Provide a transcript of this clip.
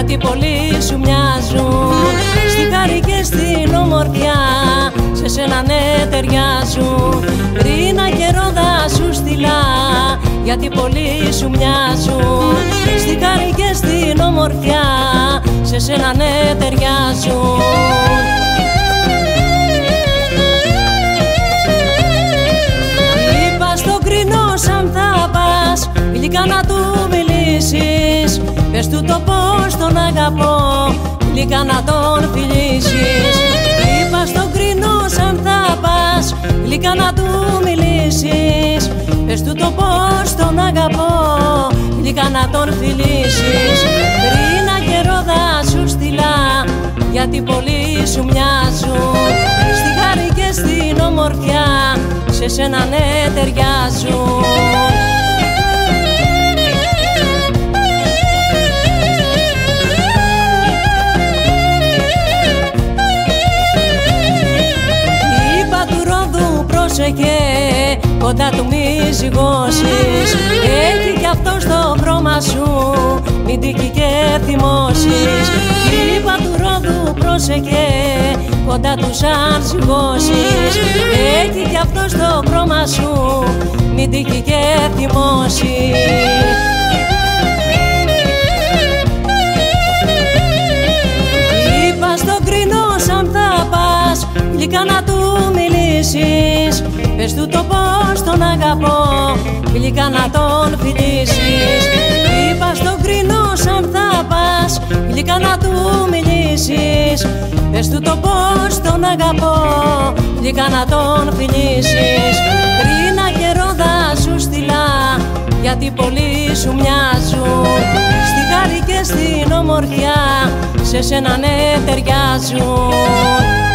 γιατί πολύ σου μοιάζουν. Στη χάρη και στην ομορφιά σε σένα ναι ταιριάζουν. Ρίνα και ρόδα σου στείλα, γιατί πολύ σου μοιάζουν. Στη χάρη και στην ομορφιά σε σένα ναι ταιριάζουν. Είπα στον Κρίνο σαν θα πας, γλυκά να του μιλήσεις. Πες του το πώς τον αγαπώ, γλυκά να τον φιλήσεις. Είπα στον Κρίνο σαν θα πας, γλυκά να του μιλήσεις. Πες του το πώς τον αγαπώ, γλυκά να τον φιλήσεις. Ρίνα και ρόδα σου στείλα, γιατί πολύ σου μοιάζουν. Στη χάρη και στην ομορφιά σε σένα ναι ταιριάζουν. Είπα του Ρόδου πρόσεχε, κοντά του μη ζυγώσεις. Έχει κι αυτό στο χρώμα σου, μην τύχει και θυμώσεις. Είπα του Ρόδου πρόσεχε, κοντά του σαν ζυγώσεις. Έχει κι αυτό στο χρώμα σου, μην τύχει και θυμώσεις. Είπα στον Κρίνο σαν θα πας, γλυκά να του μιλήσεις. Πες του το πώς τον αγαπώ, γλυκά να τον φιλήσεις. Είπα στον Κρίνο σαν θα πας, γλυκά να του μιλήσεις. Πες του το πώς τον αγαπώ, γλυκά να τον φιλήσεις. Κρίνα και ρόδα σου στείλα, γιατί πολύ σου μοιάζουν. Στη χάρη και στην ομορφιά σε σένα ναι ταιριάζουν.